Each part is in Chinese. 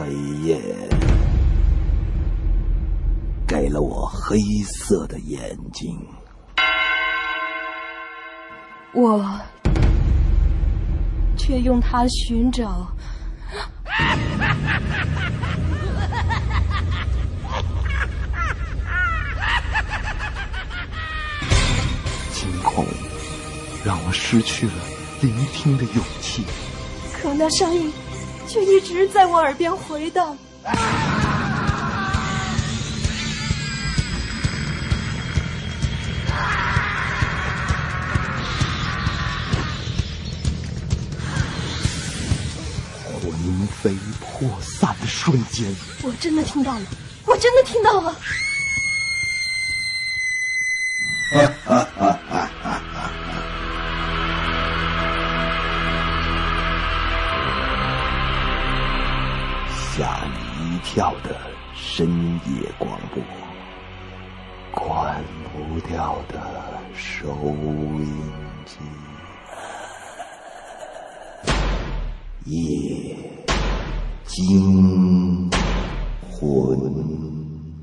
黑夜给了我黑色的眼睛， 我却用它寻找惊恐让我失去了聆听的勇气， 可那声音却一直在我耳边回荡。 魂飞魄散的瞬间， 我真的听到了，我真的听到了。吓你一跳的深夜广播，关不掉的收音机，夜惊魂。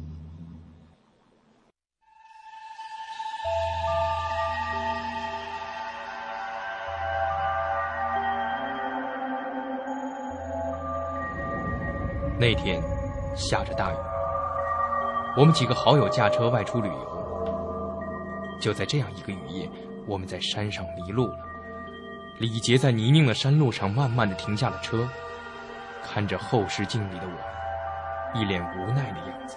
那天下着大雨，我们几个好友驾车外出旅游。就在这样一个雨夜，我们在山上迷路了。李杰在泥泞的山路上慢慢地停下了车，看着后视镜里的我，一脸无奈的样子。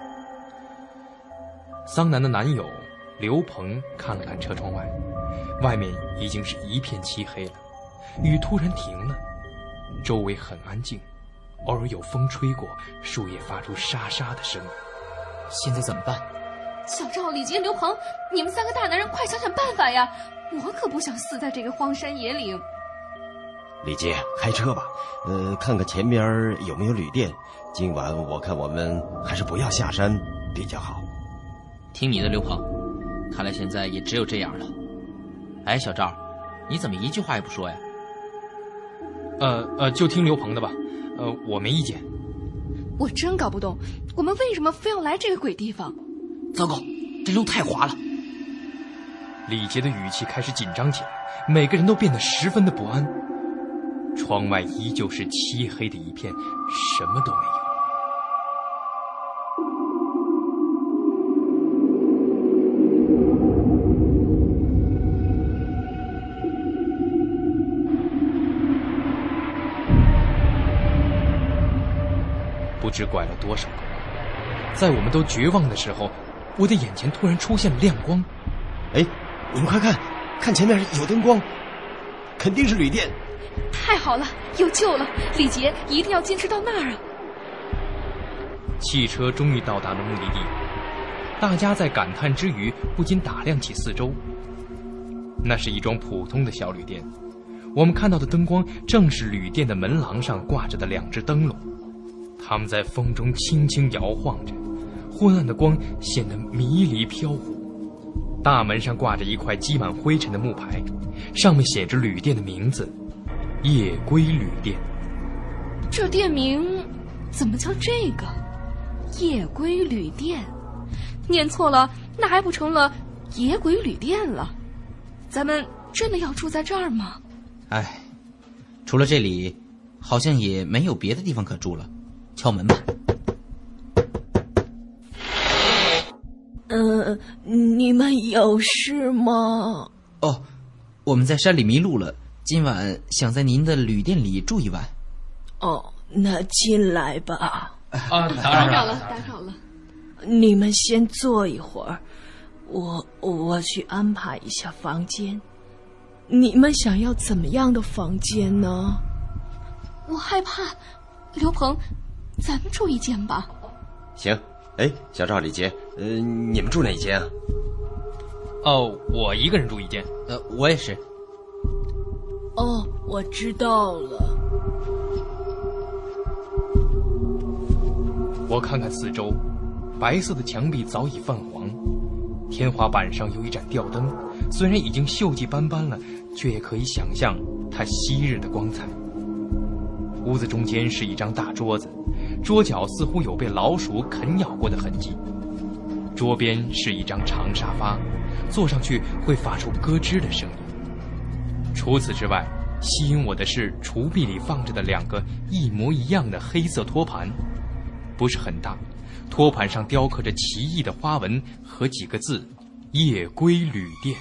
桑南的男友刘鹏看了看车窗外，外面已经是一片漆黑了，雨突然停了，周围很安静，偶尔有风吹过，树叶发出沙沙的声音。 现在怎么办？ 小赵、李杰、刘鹏，你们三个大男人快想想办法呀！我可不想死在这个荒山野岭。 李杰，开车吧，看看前边有没有旅店。今晚我看我们还是不要下山比较好。 听你的，刘鹏，看来现在也只有这样了。哎，小赵，你怎么一句话也不说呀？ 就听刘鹏的吧，我没意见。 我真搞不懂，我们为什么非要来这个鬼地方？ 糟糕，这路太滑了。 李杰的语气开始紧张起来，每个人都变得十分的不安。窗外依旧是漆黑的一片，什么都没有。不知拐了多少个弯，在我们都绝望的时候，我的眼前突然出现了亮光。 哎，你们快看，看前面有灯光，肯定是旅店。 太好了，有救了！李杰一定要坚持到那儿啊！ 汽车终于到达了目的地，大家在感叹之余，不禁打量起四周。那是一幢普通的小旅店，我们看到的灯光正是旅店的门廊上挂着的2只灯笼，它们在风中轻轻摇晃着，昏暗的光显得迷离飘忽。大门上挂着一块积满灰尘的木牌，上面写着旅店的名字——夜归旅店。 这店名怎么叫这个？夜归旅店？念错了，那还不成了野鬼旅店了？咱们真的要住在这儿吗？ 哎，除了这里，好像也没有别的地方可住了。敲门吧。 你们有事吗？ 哦，我们在山里迷路了，今晚想在您的旅店里住一晚。 哦，那进来吧。 打扰了。 你们先坐一会儿，我去安排一下房间。你们想要怎么样的房间呢？ 我害怕。刘鹏，咱们住一间吧。 行。哎，小赵、李杰，你们住哪一间啊？ 哦，我一个人住一间。 我也是。 哦，我知道了。 我看看四周，白色的墙壁早已泛黄，天花板上有一盏吊灯，虽然已经锈迹斑斑了，却也可以想象它昔日的光彩。屋子中间是一张大桌子， 桌角似乎有被老鼠啃咬过的痕迹。桌边是一张长沙发，坐上去会发出咯吱的声音。除此之外，吸引我的是橱壁里放着的2个一模一样的黑色托盘，不是很大，托盘上雕刻着奇异的花纹和几个字：夜归旅店。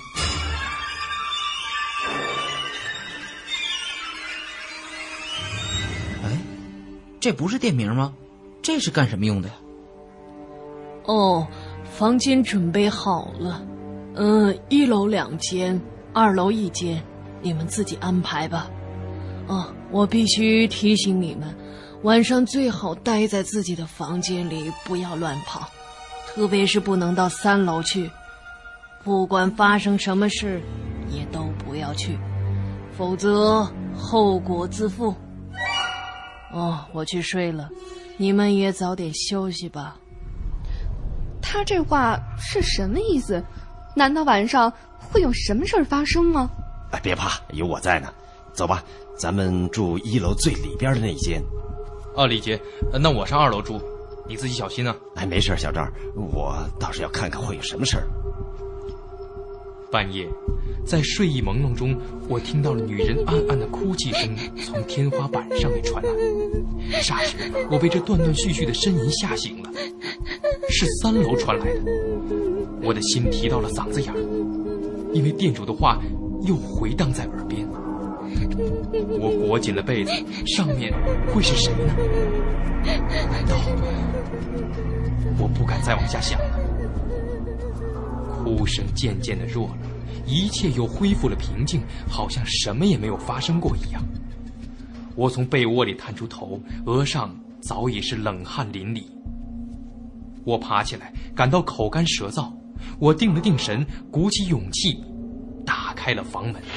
哎，这不是店名吗？这是干什么用的呀？ 哦，房间准备好了，1楼2间，2楼1间，你们自己安排吧。我必须提醒你们，晚上最好待在自己的房间里，不要乱跑，特别是不能到3楼去。不管发生什么事，也都不要去，否则后果自负。我去睡了，你们也早点休息吧。 他这话是什么意思？难道晚上会有什么事儿发生吗？ 别怕，有我在呢。走吧，咱们住1楼最里边的那一间。 李杰，那我上2楼住，你自己小心啊。 没事，小赵，我倒是要看看会有什么事儿。 半夜，在睡意朦胧中，我听到了女人暗暗的哭泣声从天花板上面传来。霎时，我被这断断续续的呻吟吓醒了，是3楼传来的。我的心提到了嗓子眼儿，因为店主的话又回荡在耳边。我裹紧了被子，上面会是谁呢？难道……我不敢再往下想了。哭声渐渐的弱了，一切又恢复了平静，好像什么也没有发生过一样。我从被窝里探出头，额上早已是冷汗淋漓。我爬起来，感到口干舌燥，我定了定神，鼓起勇气，打开了房门。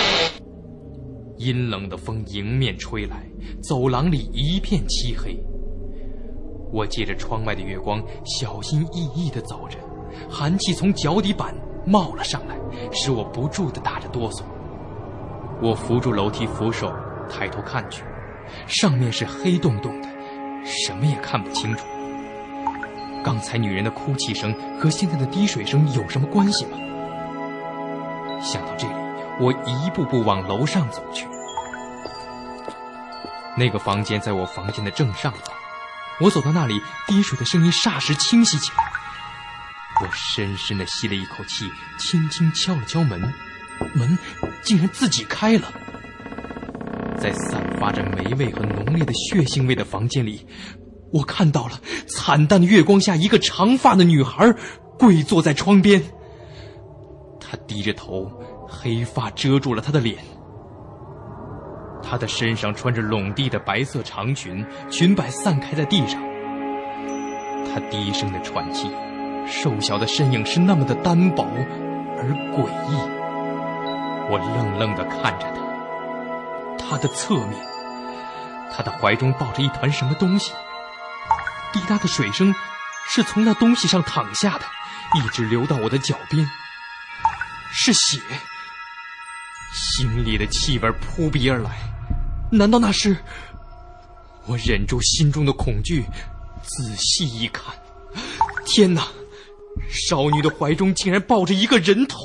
阴冷的风迎面吹来，走廊里一片漆黑。我借着窗外的月光，小心翼翼地走着，寒气从脚底板冒了上来，使我不住地打着哆嗦。我扶住楼梯扶手，抬头看去，上面是黑洞洞的，什么也看不清楚。刚才女人的哭泣声和现在的滴水声有什么关系吗？想到这里，我一步步往楼上走去。那个房间在我房间的正上方，我走到那里，滴水的声音霎时清晰起来。我深深地吸了一口气，轻轻敲了敲门，门竟然自己开了。在散发着霉味和浓烈的血腥味的房间里，我看到了惨淡的月光下一个长发的女孩跪坐在窗边。她低着头，黑发遮住了她的脸。她的身上穿着拢地的白色长裙，裙摆散开在地上。她低声的喘气，瘦小的身影是那么的单薄而诡异。我愣愣地看着她，她的侧面，她的怀中抱着一团什么东西，滴答的水声是从那东西上淌下的，一直流到我的脚边，是血。腥烈的气味扑鼻而来，难道那是……我忍住心中的恐惧，仔细一看，天哪！少女的怀中竟然抱着一个人头。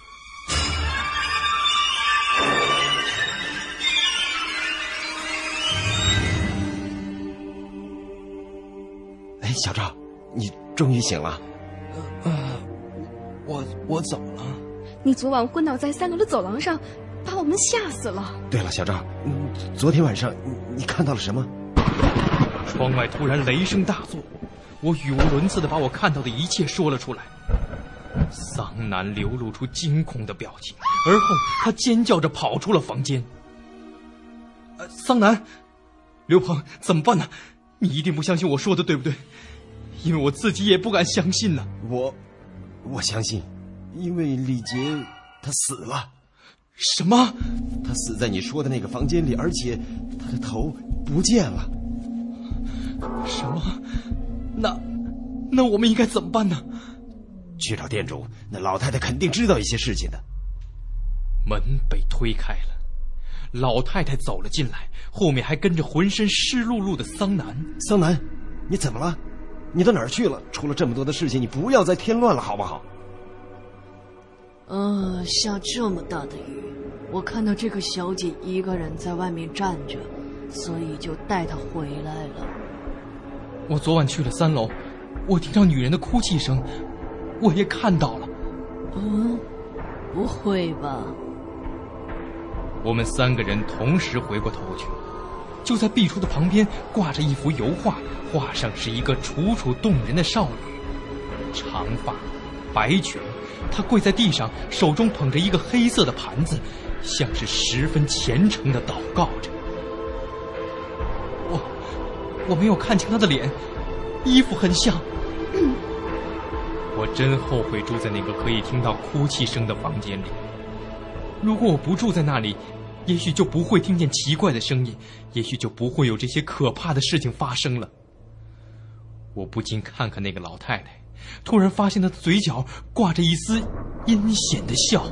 小赵，你终于醒了。 我怎么了？ 你昨晚昏倒在3楼的走廊上，把我们吓死了。 对了，小赵，昨天晚上你看到了什么？ 窗外突然雷声大作，我语无伦次地把我看到的一切说了出来。桑南流露出惊恐的表情，而后他尖叫着跑出了房间。桑南，刘鹏，怎么办呢？你一定不相信我说的，对不对？因为我自己也不敢相信呢。 我相信，因为李杰他死了。 什么？ 他死在你说的那个房间里，而且他的头不见了。 什么？那我们应该怎么办呢？ 去找店主，那老太太肯定知道一些事情的。 门被推开了， 老太太走了进来，后面还跟着浑身湿漉漉的桑南。 桑南，你怎么了？你到哪儿去了？出了这么多的事情，你不要再添乱了，好不好？ 下这么大的雨，我看到这个小姐一个人在外面站着，所以就带她回来了。 我昨晚去了3楼，我听到女人的哭泣声，我也看到了。 不会吧？ 我们3个人同时回过头去，就在壁橱的旁边挂着一幅油画，画上是一个楚楚动人的少女，长发白裙，她跪在地上，手中捧着一个黑色的盘子，像是十分虔诚地祷告着。我没有看清她的脸，衣服很像。我真后悔住在那个可以听到哭泣声的房间里。如果我不住在那里，也许就不会听见奇怪的声音，也许就不会有这些可怕的事情发生了。我不禁看看那个老太太，突然发现她的嘴角挂着一丝阴险的笑。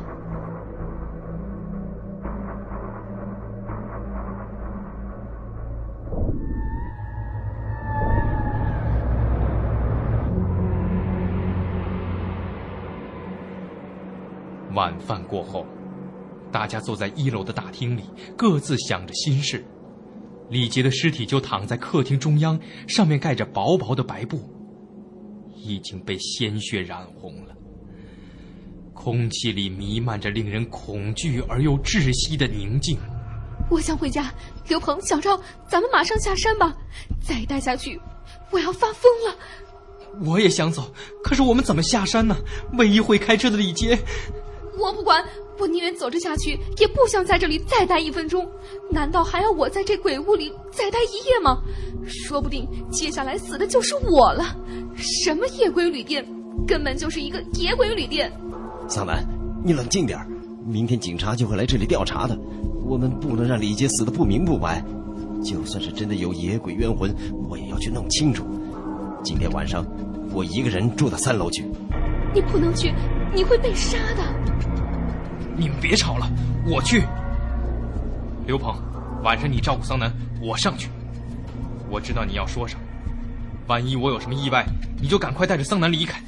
晚饭过后，大家坐在1楼的大厅里，各自想着心事。李杰的尸体就躺在客厅中央，上面盖着薄薄的白布，已经被鲜血染红了。空气里弥漫着令人恐惧而又窒息的宁静。 我想回家，刘鹏、小赵，咱们马上下山吧，再待下去我要发疯了。 我也想走，可是我们怎么下山呢？唯一会开车的李杰。 我不管，我宁愿走着下去，也不想在这里再待1分钟。难道还要我在这鬼屋里再待1夜吗？说不定接下来死的就是我了。什么夜归旅店，根本就是一个野鬼旅店。 桑南，你冷静点，明天警察就会来这里调查的，我们不能让李杰死得不明不白。就算是真的有野鬼冤魂，我也要去弄清楚。今天晚上我一个人住到3楼去。 你不能去，你会被杀的。 你们别吵了，我去。刘鹏，晚上你照顾桑南，我上去。我知道你要说什么，万一我有什么意外，你就赶快带着桑南离开。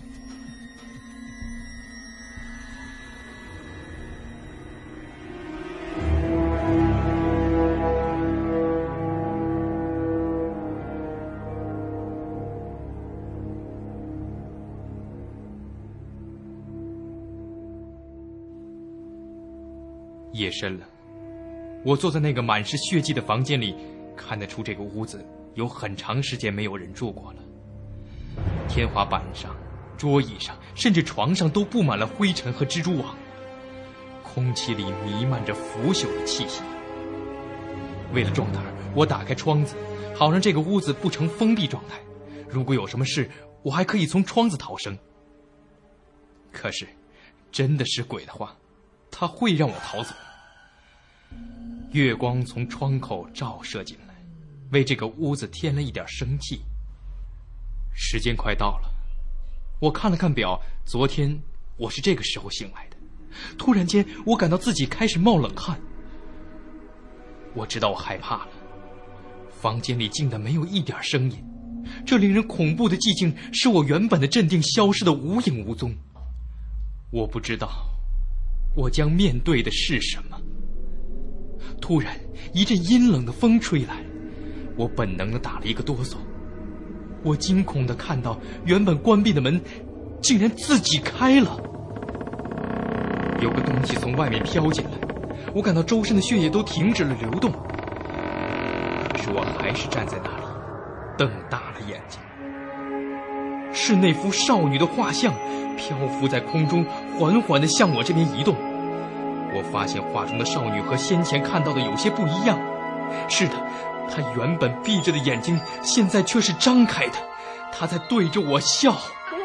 夜深了，我坐在那个满是血迹的房间里，看得出这个屋子有很长时间没有人住过了。天花板上、桌椅上，甚至床上都布满了灰尘和蜘蛛网，空气里弥漫着腐朽的气息。为了壮胆，我打开窗子，好让这个屋子不成封闭状态，如果有什么事，我还可以从窗子逃生。可是真的是鬼的话，他会让我逃走。月光从窗口照射进来，为这个屋子添了一点生气。时间快到了，我看了看表，昨天我是这个时候醒来的。突然间，我感到自己开始冒冷汗。我知道我害怕了。房间里静得没有一点声音，这令人恐怖的寂静使我原本的镇定消失得无影无踪。我不知道我将面对的是什么。突然一阵阴冷的风吹来，我本能地打了一个哆嗦。我惊恐地看到原本关闭的门竟然自己开了，有个东西从外面飘进来，我感到周身的血液都停止了流动。可是我还是站在那里，瞪大了眼睛。是那幅少女的画像漂浮在空中，缓缓地向我这边移动。我发现画中的少女和先前看到的有些不一样。是的，她原本闭着的眼睛现在却是张开的，她在对着我笑。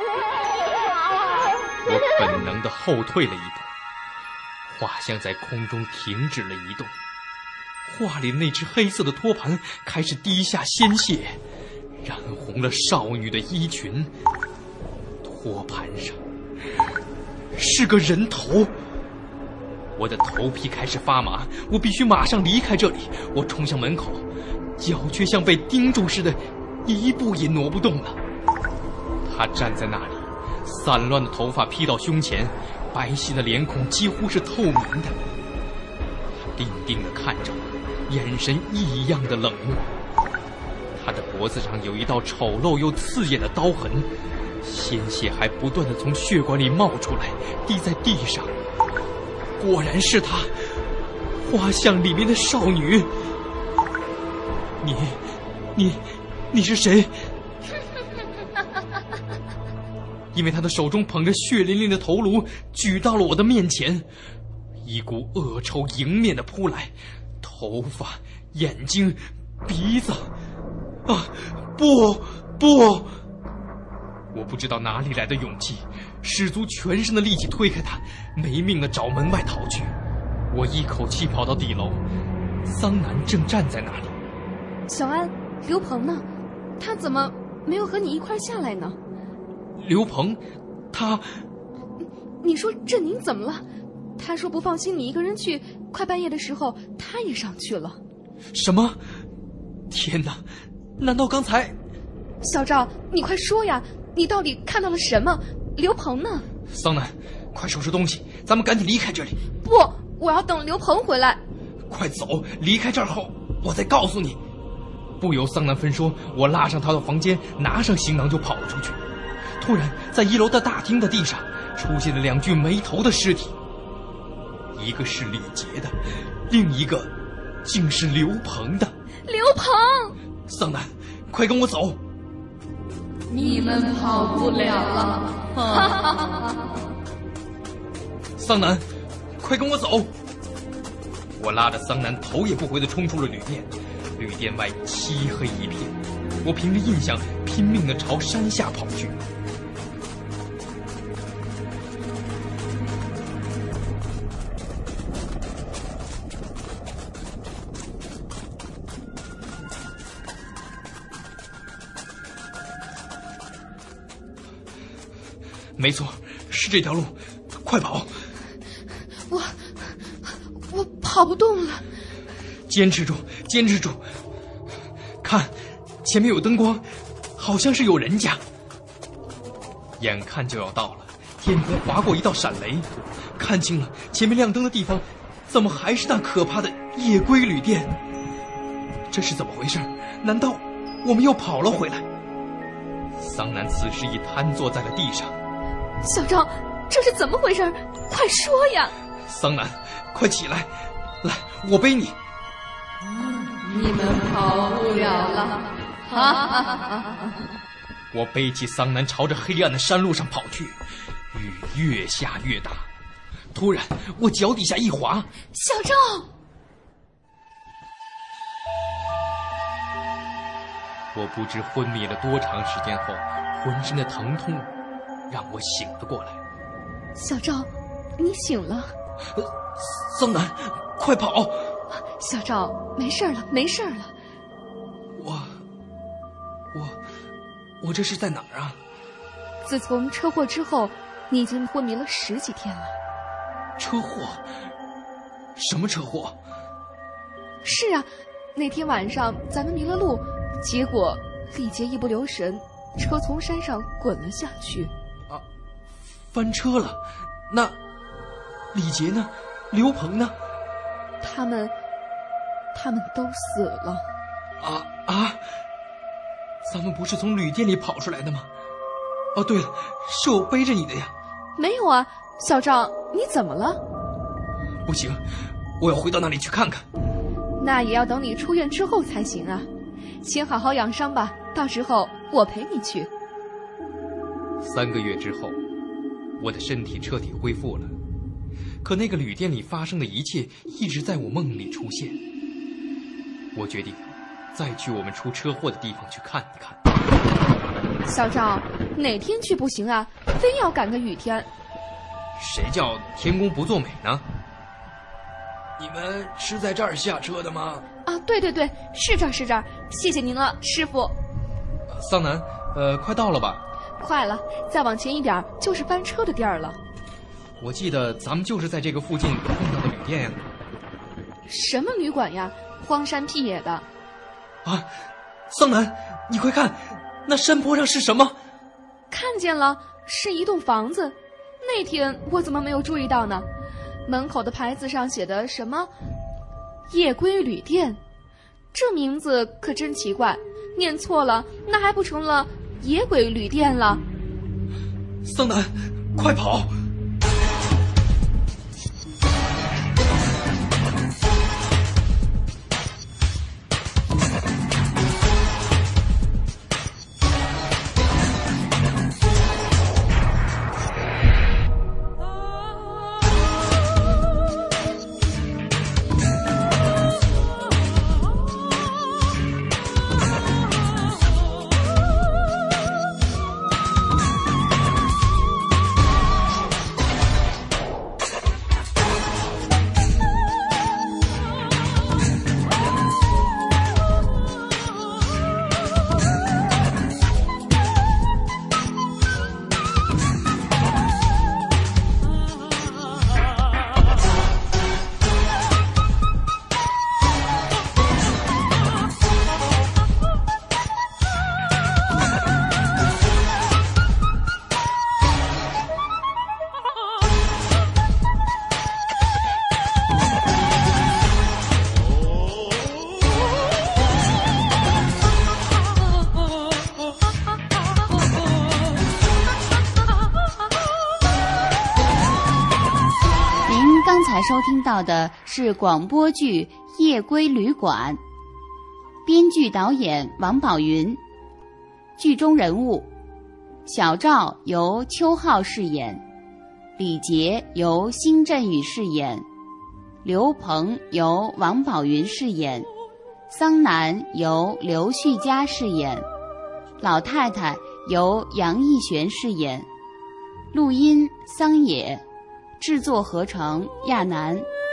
我本能地后退了一步，画像在空中停止了移动。画里的那只黑色的托盘开始滴下鲜血，染红了少女的衣裙。托盘上是个人头。 我的头皮开始发麻，我必须马上离开这里。我冲向门口，脚却像被钉住似的，一步也挪不动了。他站在那里，散乱的头发披到胸前，白皙的脸孔几乎是透明的。他定定地看着我，眼神异样的冷漠。他的脖子上有一道丑陋又刺眼的刀痕，鲜血还不断地从血管里冒出来，滴在地上。果然是她，画像里面的少女。你是谁？因为他的手中捧着血淋淋的头颅举到了我的面前，一股恶臭迎面的扑来，头发、眼睛、鼻子。啊，不！我不知道哪里来的勇气，使足全身的力气推开他，没命地找门外逃去。我一口气跑到地楼，桑南正站在那里。 小安，刘鹏呢？他怎么没有和你一块下来呢？ 刘鹏，他…… 你说振宁怎么了？他说不放心你一个人去，快半夜的时候他也上去了。 什么？天哪！难道刚才…… 小赵，你快说呀！你到底看到了什么？刘鹏呢？ 桑南，快收拾东西，咱们赶紧离开这里。 不，我要等刘鹏回来。 快走！离开这儿后，我再告诉你。不由桑南分说，我拉上他到房间，拿上行囊就跑了出去。突然，在1楼的大厅的地上出现了2具没头的尸体，一个是李杰的，另一个竟是刘鹏的。 刘鹏！ 桑南，快跟我走！ 你们跑不了了！ 桑南，快跟我走！我拉着桑南头也不回地冲出了旅店，旅店外漆黑一片，我凭着印象拼命地朝山下跑去。没错，是这条路，快跑！ 我跑不动了。 坚持住，坚持住！看，前面有灯光，好像是有人家。眼看就要到了，天空划过一道闪雷，看清了，前面亮灯的地方，怎么还是那可怕的夜归旅店？这是怎么回事？难道我们又跑了回来？桑南此时已瘫坐在了地上。 小赵，这是怎么回事？快说呀！ 桑南，快起来，来，我背你。 你们跑不了了！哈哈哈！ 我背起桑南，朝着黑暗的山路上跑去。雨越下越大，突然我脚底下一滑， 小赵！ 我不知昏迷了多长时间后，浑身的疼痛让我醒了过来。 小赵，你醒了。 桑南，快跑！ 小赵，没事了，没事了。 我这是在哪儿啊？ 自从车祸之后，你已经昏迷了10几天了。 车祸？什么车祸？ 是啊，那天晚上咱们迷了路，结果李杰一不留神，车从山上滚了下去。 啊，翻车了？那李杰呢？刘鹏呢？ 他们都死了。 咱们不是从旅店里跑出来的吗？哦，对了，是我背着你的呀。 没有啊，小赵，你怎么了？ 不行，我要回到那里去看看。 那也要等你出院之后才行啊。先好好养伤吧，到时候我陪你去。 3个月之后，我的身体彻底恢复了，可那个旅店里发生的一切一直在我梦里出现。我决定再去我们出车祸的地方去看一看。 小赵，哪天去不行啊？非要赶个雨天。 谁叫天公不作美呢？你们是在这儿下车的吗？ 啊，对，是这儿，谢谢您了，师傅。 桑南，快到了吧？ 快了，再往前一点就是翻车的地儿了。 我记得咱们就是在这个附近碰到的旅店呀。 什么旅馆呀？荒山僻野的。 啊，桑南，你快看，那山坡上是什么？ 看见了，是一栋房子。那天我怎么没有注意到呢？门口的牌子上写的什么夜归旅店，这名字可真奇怪，念错了那还不成了野鬼旅店了？ 桑南，快跑！ 收听到的是广播剧《夜归旅馆》，编剧导演王宝云，剧中人物：小赵由邱浩饰演，李杰由辛振宇饰演，刘鹏由王宝云饰演，桑南由刘旭佳饰演，老太太由杨逸璇饰演，录音桑野，制作合成亚楠，